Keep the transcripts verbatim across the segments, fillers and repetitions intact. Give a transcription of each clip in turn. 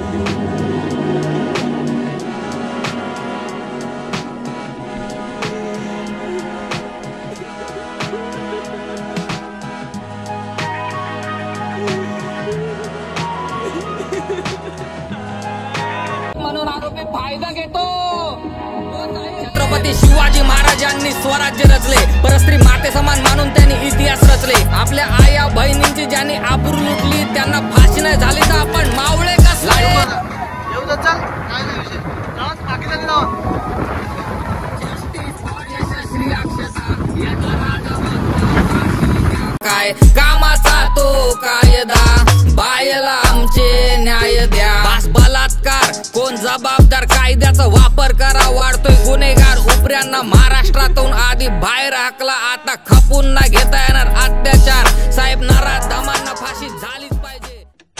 म्हणून आरोपी फायदा घेतो। छत्रपती शिवाजी महाराजांनी स्वराज्य रचले, परस्त्री माते समान मानून त्यांनी इतिहास रचले। आपल्या आया बहिणींची ज्यांनी आबरू लुटली त्यांना फाशी नाही झाली तर आपण मावळे कसले? काय कामाचा तो कायदा, बायला आमचे न्याय द्या। बास बलात्कार कोण जबाबदार, कायद्याचा वापर करा, वाढतोय गुन्हेगार। उपऱ्यांना महाराष्ट्रातून आधी बाहेर हाकला, आता खपून ना घेता येणार अत्याचार। साहेब नराधमांना फाशी झालीच पाहिजे।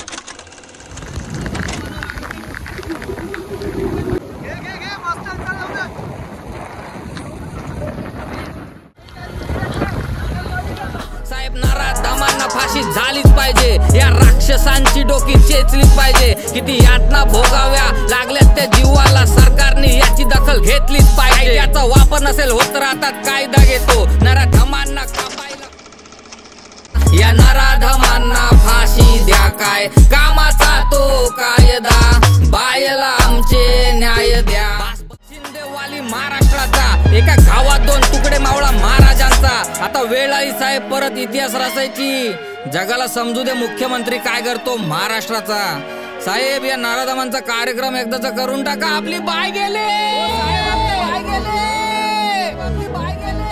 साहेब नराधमांना फाशी झालीच पाहिजे। या राक्षसांची डोकी चेचलीच पाहिजे। किती यातना भोगाव्या लागल्यात त्या जीवाला, सरकारने याची दखल घेतलीच पाहिजे। याचा वापर नसेल होत राहतात कायदा घेतो, नराधमांना कापायला। या नराधमांना फाशी द्या, काय कामाचा तो कायदा, बायला आमचे न्याय द्या। शिंदेवाली महाराष्ट्राचा, एका गावात दोन तुकडे मावळा महाराजांचा। आता वेळ आली साहेब परत इतिहास रचायची, जगाला समजू दे मुख्यमंत्री काय करतो महाराष्ट्राचा। साहेब या नराधमांचा कार्यक्रम एकदाचा करून टाका, आपली बाय गेले, बाय गेले, आपली बाय गेले।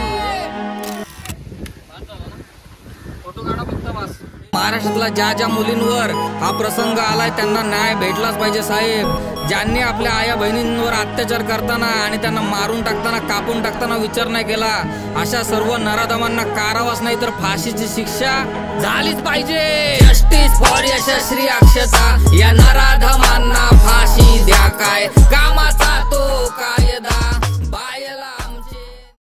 फोटो काढा फक्त बस। महाराष्ट्रातल्या ज्या ज्या मुलींवर हा प्रसंग आलाय त्यांना न्याय भेटलाच पाहिजे साहेब। ज्यांनी आपल्या आया बहिणींवर अत्याचार करताना आणि त्यांना मारून टाकताना, कापून टाकताना विचार नाही केला, अशा सर्व नराधमांना कारावास नाही तर फाशीची शिक्षा झालीच पाहिजे। जस्टिस फॉर यशस्वी अक्षता, या नराधमांना